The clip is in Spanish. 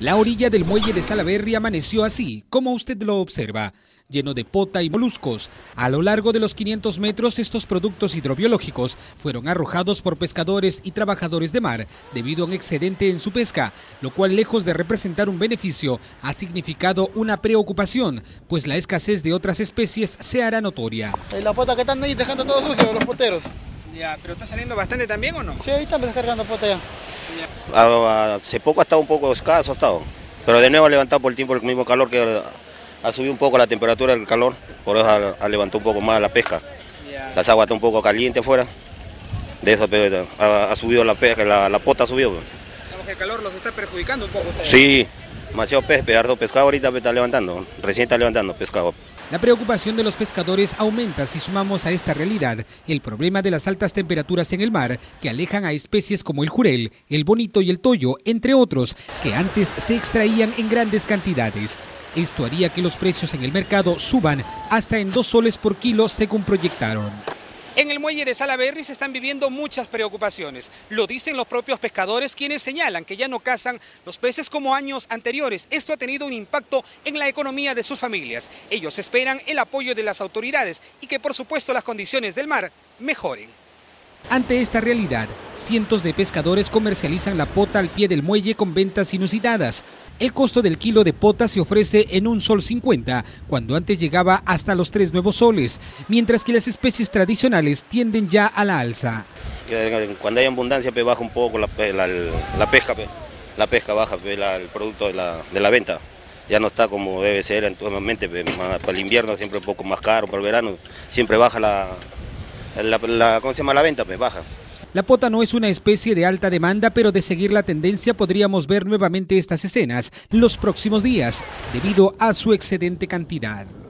La orilla del muelle de Salaberry amaneció así, como usted lo observa, lleno de pota y moluscos. A lo largo de los 500 metros, estos productos hidrobiológicos fueron arrojados por pescadores y trabajadores de mar debido a un excedente en su pesca, lo cual, lejos de representar un beneficio, ha significado una preocupación, pues la escasez de otras especies se hará notoria. La pota que están ahí dejando todo sucio, los poteros. Ya, ¿pero está saliendo bastante también o no? Sí, ahí están descargando pota ya. Hace poco ha estado un poco escaso, pero de nuevo ha levantado por el tiempo el mismo calor que ha subido un poco la temperatura del calor, por eso ha levantado un poco más la pesca. Las aguas están un poco calientes afuera, de eso ha subido la pesca, la pota ha subido. Digamos que el calor los está perjudicando un poco. Sí, demasiado harto pescado ahorita está levantando, recién está levantando pescado. La preocupación de los pescadores aumenta si sumamos a esta realidad el problema de las altas temperaturas en el mar que alejan a especies como el jurel, el bonito y el toyo, entre otros, que antes se extraían en grandes cantidades. Esto haría que los precios en el mercado suban hasta en 2 soles por kilo según proyectaron. En el muelle de Salaberry se están viviendo muchas preocupaciones. Lo dicen los propios pescadores, quienes señalan que ya no cazan los peces como años anteriores. Esto ha tenido un impacto en la economía de sus familias. Ellos esperan el apoyo de las autoridades y que, por supuesto, las condiciones del mar mejoren. Ante esta realidad, cientos de pescadores comercializan la pota al pie del muelle con ventas inusitadas. El costo del kilo de pota se ofrece en 1,50 sol, cuando antes llegaba hasta los 3 nuevos soles, mientras que las especies tradicionales tienden ya a la alza. Cuando hay abundancia baja un poco la pesca, la pesca baja el producto de la venta. Ya no está como debe ser actualmente, para el invierno siempre un poco más caro, para el verano siempre baja ¿cómo se llama? La venta, baja. La pota no es una especie de alta demanda, pero de seguir la tendencia podríamos ver nuevamente estas escenas los próximos días, debido a su excedente cantidad.